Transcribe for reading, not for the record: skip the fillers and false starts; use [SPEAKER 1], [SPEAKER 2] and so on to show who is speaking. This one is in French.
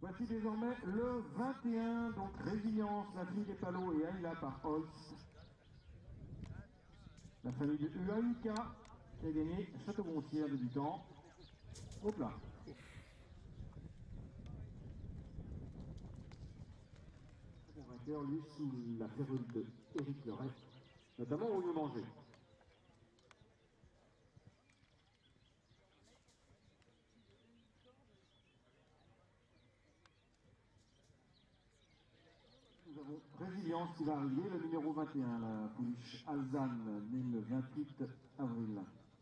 [SPEAKER 1] Voici désormais le 21, donc Résilience, la fille des Palos et Aïla par Holtz. La famille de UAUK qui a gagné Château-Gontier débutant. Hop là. Bon vainqueur, lui, sous la férule de Éric Leray, notamment au lieu manger. Nous avons Résilience qui va arriver, le numéro 21, la pouliche Alzane, née le 28 avril.